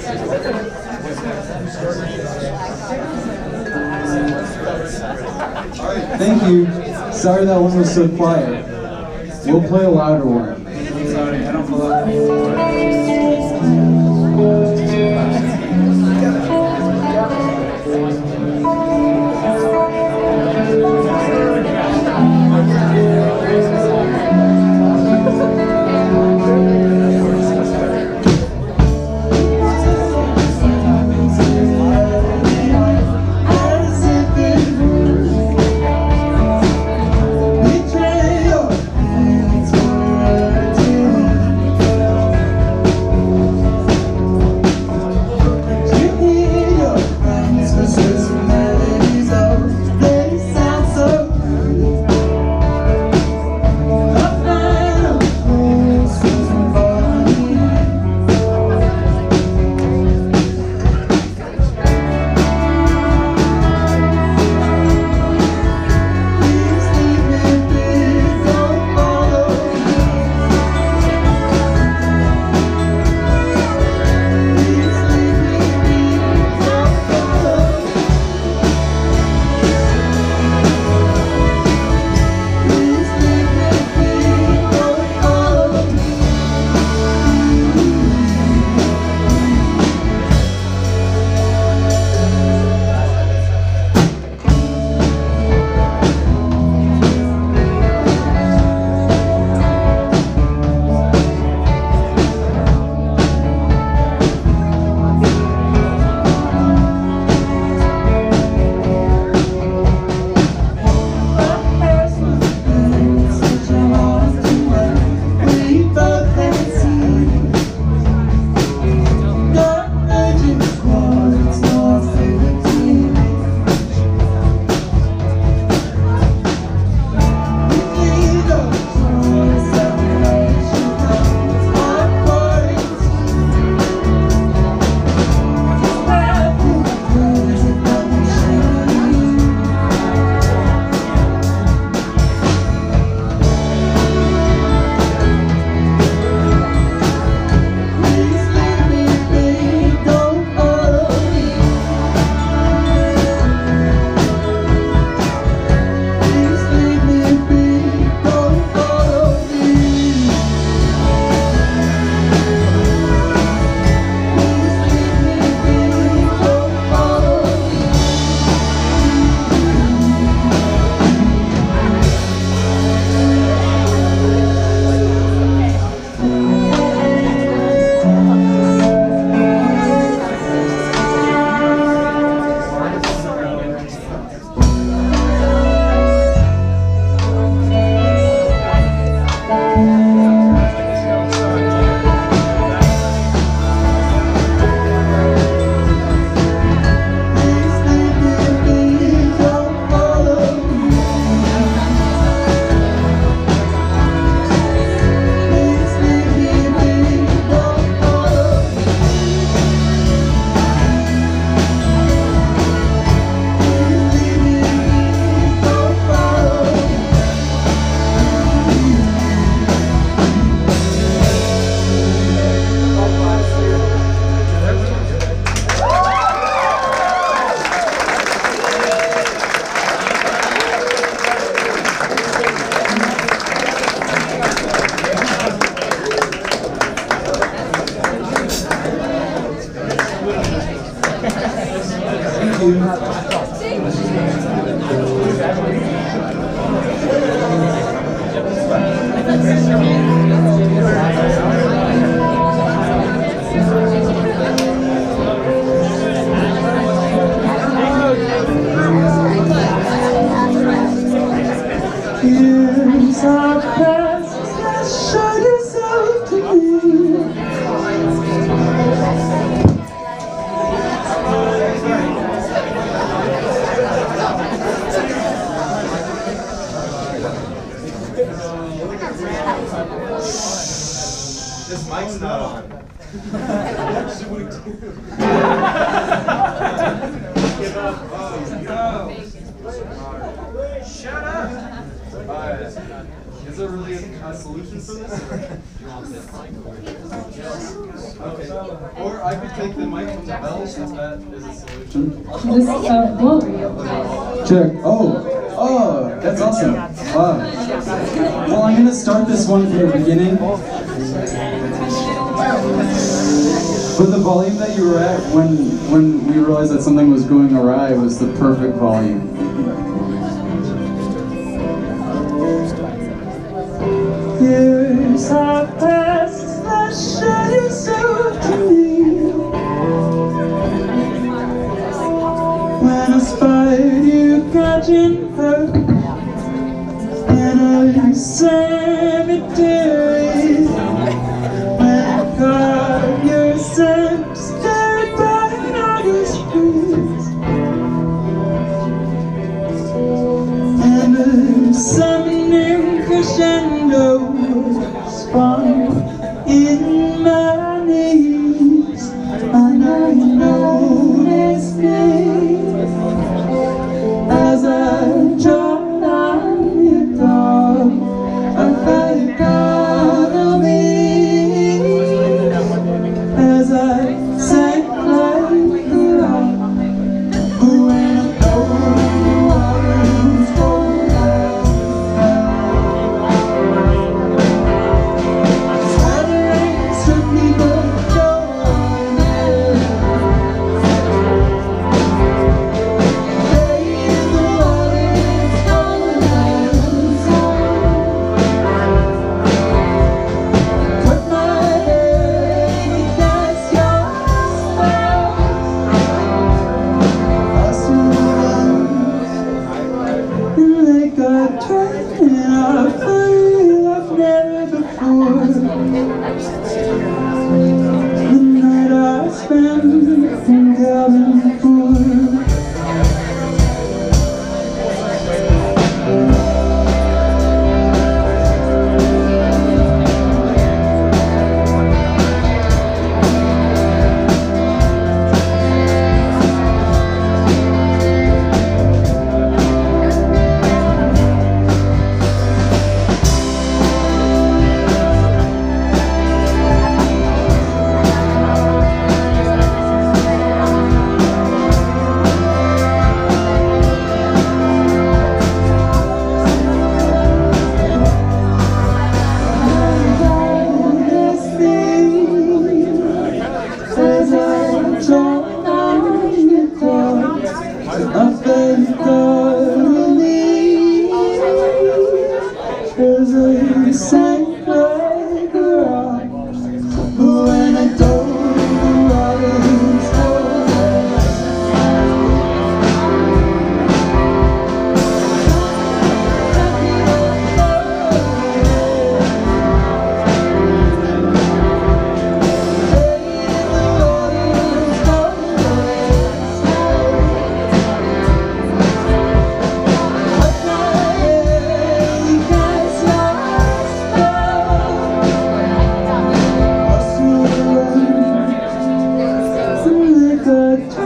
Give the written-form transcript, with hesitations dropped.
Thank you. Sorry that one was so quiet. We'll play a louder one. Sorry, I don't follow. This mic's not on. What should we do? Give up. Oh, shut up. Is there really a solution for this? Okay. Or I could take the mic from the bell since that is a solution. Whoa. Check. Oh, that's awesome. Wow. Well, I'm gonna start this one from the beginning. But the volume that you were at when we realized that something was going awry was the perfect volume. Years have passed, the shadows over me. When I spied you catching her in a cemetery, when I caught your scent staring bright on the streets, and a summoning crescendo spun in my knees. I know you noticed me as I dropped on your door. I felt you calling me as I sank like a rock. But when I told you I was cold, good.